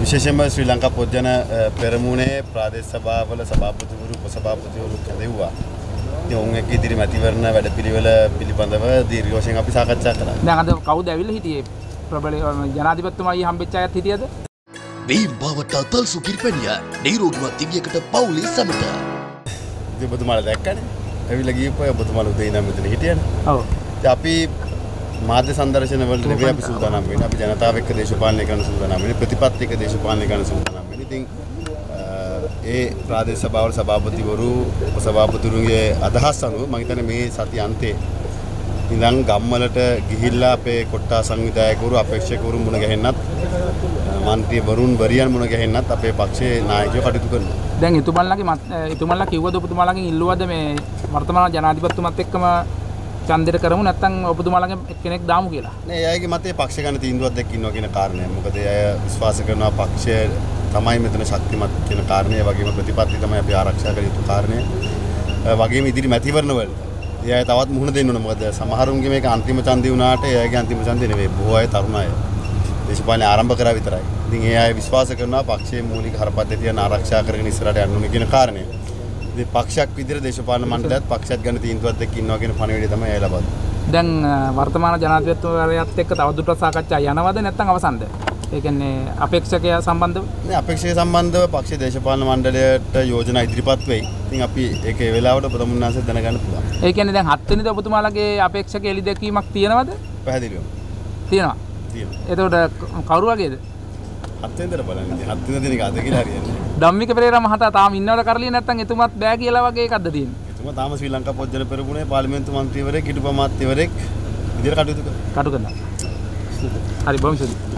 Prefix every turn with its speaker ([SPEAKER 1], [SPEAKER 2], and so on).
[SPEAKER 1] විශේෂයෙන්ම ශ්‍රී ලංකා පොත්ජන පෙරමුණේ ප්‍රාදේශ සභාවල සභාපතිවරු උපසභාපතිවරු කැඳෙව්වා. ඉතින් ඔවුන් එක්ක ඉදිරි මැතිවරණ වැඩපිළිවෙල පිළිබඳව දීර්ඝ වශයෙන් අපි සාකච්ඡා කළා.
[SPEAKER 2] දැන් අද කවුද ඇවිල්ලා හිටියේ? ප්‍රබල ජනාධිපතිතුමායි හම්බෙච්ච අයත් හිටියද?
[SPEAKER 3] මේ බවට තල් සුකිරිපැණිය නිරෝගීවත් දිවියකට පවුලේ සමට.
[SPEAKER 1] ඉතින් ඔබතුමාලා දැක්කනේ. ඇවිල්ලා ගියපුවා ඔබතුමාලා උදේ ඉඳන් මෙතන හිටියනේ.
[SPEAKER 2] ඔව්.
[SPEAKER 1] ඉතින් අපි මාධ්‍ය සංදර්ශන වලට නෙවෙයි අපි සූදානම් වෙන්නේ. අපි ජනතාව එක්ක දේශපාලනය කරන සූදානම් වෙන්නේ. ප්‍රතිපත්ති එක්ක දේශපාලනය කරන සූදානම් වෙන්නේ. ඉතින් ඒ ප්‍රාදේශ සභාවල සභාපතිවරු උපසභාපතිවරුන්ගේ අදහස් අනුව මම හිතන්නේ මේ සති අන්තයේ ඉඳන් ගම්වලට ගිහිල්ලා අපේ කොට්ටා සංවිධායකවරු අපේක්ෂකවරු මුණ ගැහෙන්නත් මන්ත්‍රීවරුන් වරියන් මුණ ගැහෙන්නත් අපේ පක්ෂයේ නායකයෝ කටයුතු කරනවා.
[SPEAKER 2] දැන් එතුමන්ලා කිව්වද ඔබතුමාලාගෙන් ඉල්ලුවද මේ වර්තමාන ජනාධිපතිතුමත් එක්කම ඡන්දෙට කරමු නැත්නම් ඔබතුමාලාගෙන් කෙනෙක් දාමු කියලා?
[SPEAKER 1] නෑ එයාගේ මතේ පක්ෂ ගන්න තීන්දුවක් දැක්ක ඉන්නවා කියන කාරණය. මොකද එයා විශ්වාස කරනවා පක්ෂය තමයි මෙතන ශක්තිමත් කියන කාරණය. ඒ වගේම ප්‍රතිපත්ති තමයි අපි ආරක්ෂා කළ යුතු කාරණය. වගේම ඉදිරි මැතිවරණ වල එයා තවත් මුහුණ දෙන්න ඕන. මොකද සමහරුන්ගේ මේක අන්තිම ඡන්දේ වුණාට එයාගේ අන්තිම ඡන්දේ නෙවෙයි. බොහෝ අය තරුණ අය. දේශපාලනය ආරම්භ කරා විතරයි. ඉතින් ඒ අය විශ්වාස කරනවා පක්ෂයේ මූලික හරපද්ධතියන් ආරක්ෂා කරගෙන ඉස්සරහට යන්න ඕනේ කියන කාරණය. ඉතින් පක්ෂයක් විදිහට දේශපාලන මණ්ඩලයත් පක්ෂයත් ගන්න තීන්දුවක් දැක්ක ඉන්නවා කියන පණිවිඩය තමයි එයා ලබන්නේ.
[SPEAKER 2] දැන් වර්තමාන ජනාධිපතිවරයාත් එක්ක තවදුරටත් සාකච්ඡා යනවද නැත්නම් අවසන්ද? ඒ කියන්නේ අපේක්ෂකයා සම්බන්ධව?
[SPEAKER 1] නේ අපේක්ෂක සම්බන්ධව පක්ෂ දේශපාලන මණ්ඩලයට යෝජනා ඉදිරිපත් වෙයි. ඉතින් අපි ඒක ඒ වෙලාවට ප්‍රමුඛනාංශයෙන් දැනගන්න පුළුවන්.
[SPEAKER 2] ඒ කියන්නේ දැන් 7 වෙනිදා ඔබතුමාලගේ අපේක්ෂක එළි දැක්වීමක් තියෙනවද?
[SPEAKER 1] පැහැදිලිවම.
[SPEAKER 2] තියෙනවා. එතකොට කවුරු වගේද?
[SPEAKER 1] 7 වෙනිදාට බලන්න. 7 වෙනිදා දිනක අද කියලා හරියන්නේ.
[SPEAKER 2] ධම්මික පෙරේරා මහතා තාම ඉන්නවද කරලිය නැත්නම් එතුමත් බෑ කියලා වගේ එකක්ද තියෙන්නේ?
[SPEAKER 1] එතුමා තාම ශ්‍රී ලංකා පොත්ජන පෙරමුණේ පාර්ලිමේන්තු මන්ත්‍රීවරයෙක්, හිටපු අමාත්‍යවරයෙක් විදිහට කටයුතු කරනවා.
[SPEAKER 2] හරි බොහොම ස්තුතියි.